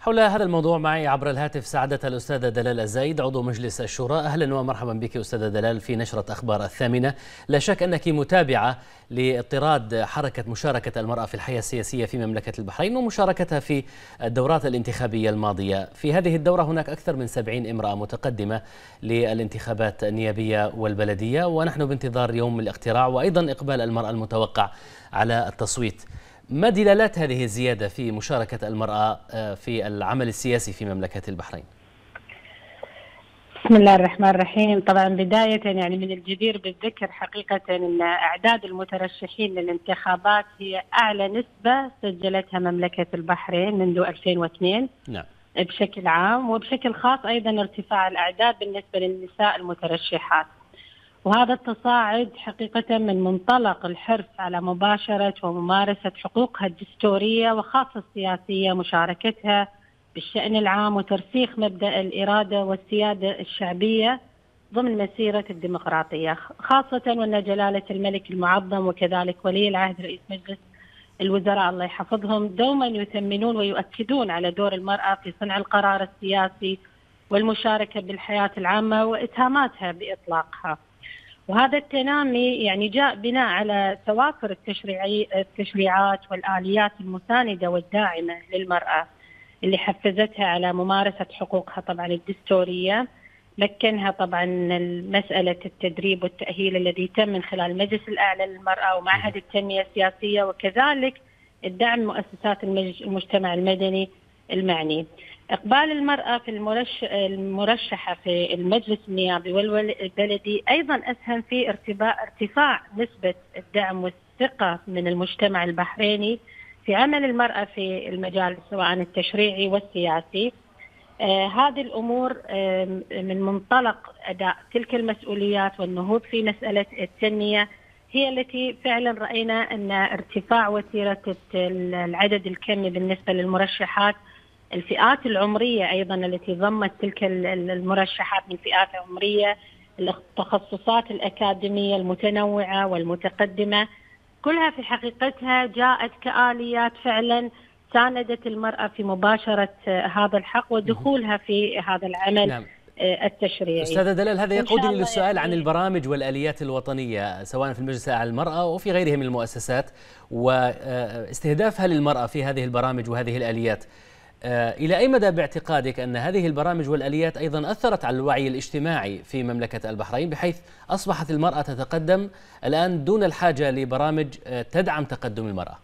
حول هذا الموضوع معي عبر الهاتف سعادة الأستاذة دلال الزايد عضو مجلس الشورى. أهلا ومرحبا بك أستاذة دلال في نشرة أخبار الثامنة. لا شك أنك متابعة لاضطراد حركة مشاركة المرأة في الحياة السياسية في مملكة البحرين ومشاركتها في الدورات الانتخابية الماضية. في هذه الدورة هناك أكثر من 70 امرأة متقدمة للانتخابات النيابية والبلدية، ونحن بانتظار يوم الاقتراع وأيضا إقبال المرأة المتوقع على التصويت. ما دلالات هذه الزيادة في مشاركة المرأة في العمل السياسي في مملكة البحرين؟ بسم الله الرحمن الرحيم. طبعا بداية يعني من الجدير بالذكر حقيقة أن أعداد المترشحين للانتخابات هي أعلى نسبة سجلتها مملكة البحرين منذ 2002. نعم. بشكل عام وبشكل خاص أيضا ارتفاع الأعداد بالنسبة للنساء المترشحات، وهذا التصاعد حقيقة من منطلق الحرص على مباشرة وممارسة حقوقها الدستورية وخاصة السياسية، مشاركتها بالشأن العام وترسيخ مبدأ الإرادة والسيادة الشعبية ضمن مسيرة الديمقراطية، خاصة وأن جلالة الملك المعظم وكذلك ولي العهد رئيس مجلس الوزراء الله يحفظهم دوما يثمنون ويؤكدون على دور المرأة في صنع القرار السياسي والمشاركة بالحياة العامة وإتهاماتها بإطلاقها. وهذا التنامي يعني جاء بناء على توافر التشريعات والآليات المساندة والداعمة للمرأة اللي حفزتها على ممارسة حقوقها طبعا الدستورية، مكنها طبعا مسألة التدريب والتأهيل الذي تم من خلال المجلس الأعلى للمرأة ومعهد التنمية السياسية، وكذلك الدعم مؤسسات المجتمع المدني المعني. إقبال المرأة في المرشحة في المجلس النيابي والبلدي أيضا أسهم في ارتفاع نسبة الدعم والثقة من المجتمع البحريني في عمل المرأة في المجال سواء التشريعي والسياسي. هذه الأمور من منطلق أداء تلك المسؤوليات والنهوض في مسألة التنمية هي التي فعلا رأينا أن ارتفاع وتيرة العدد الكمي بالنسبة للمرشحات، الفئات العمرية أيضا التي ضمت تلك المرشحات من فئات عمرية، التخصصات الأكاديمية المتنوعة والمتقدمة، كلها في حقيقتها جاءت كآليات فعلا ساندت المرأة في مباشرة هذا الحق ودخولها في هذا العمل. نعم. التشريعي. أستاذة دلال، هذا يقودني للسؤال عن البرامج والآليات الوطنية سواء في المجلس الأعلى للمرأة وفي غيرها من المؤسسات واستهدافها للمرأة في هذه البرامج وهذه الآليات. إلى أي مدى باعتقادك أن هذه البرامج والآليات أيضا أثرت على الوعي الاجتماعي في مملكة البحرين بحيث أصبحت المرأة تتقدم الآن دون الحاجة لبرامج تدعم تقدم المرأة؟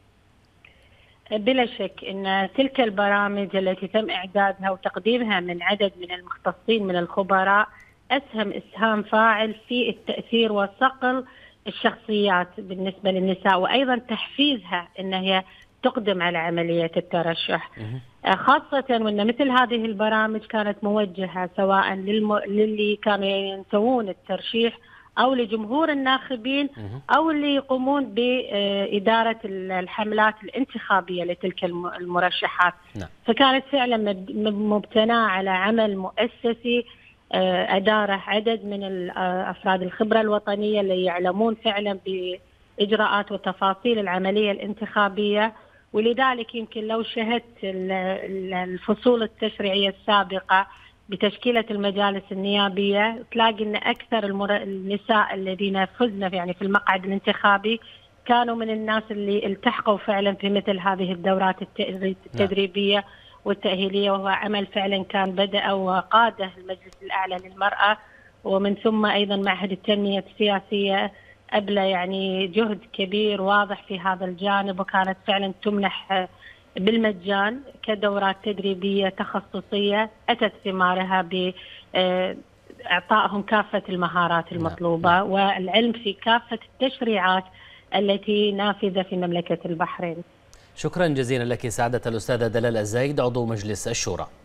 بلا شك أن تلك البرامج التي تم إعدادها وتقديمها من عدد من المختصين من الخبراء أسهم إسهام فاعل في التأثير وصقل الشخصيات بالنسبة للنساء، وأيضا تحفيزها أن هي تقدم على عملية الترشح، خاصة وأن مثل هذه البرامج كانت موجهة سواء للي كانوا ينتوون الترشيح أو لجمهور الناخبين أو اللي يقومون بإدارة الحملات الانتخابية لتلك المرشحات. فكانت فعلا مبتناة على عمل مؤسسي أداره عدد من أفراد الخبرة الوطنية اللي يعلمون فعلا بإجراءات وتفاصيل العملية الانتخابية. ولذلك يمكن لو شهدت الفصول التشريعية السابقة بتشكيلة المجالس النيابية تلاقي أن أكثر النساء الذين فزن يعني في المقعد الانتخابي كانوا من الناس اللي التحقوا فعلا في مثل هذه الدورات التدريبية والتأهيلية، وهو عمل فعلا كان بدأ وقاده المجلس الأعلى للمرأة ومن ثم أيضا معهد التنمية السياسية أبلى يعني جهد كبير واضح في هذا الجانب، وكانت فعلا تمنح بالمجان كدورات تدريبية تخصصية أتت ثمارها بإعطائهم كافة المهارات المطلوبة والعلم في كافة التشريعات التي نافذة في مملكة البحرين. شكرا جزيلا لك سعادة الأستاذة دلال الزايد عضو مجلس الشورى.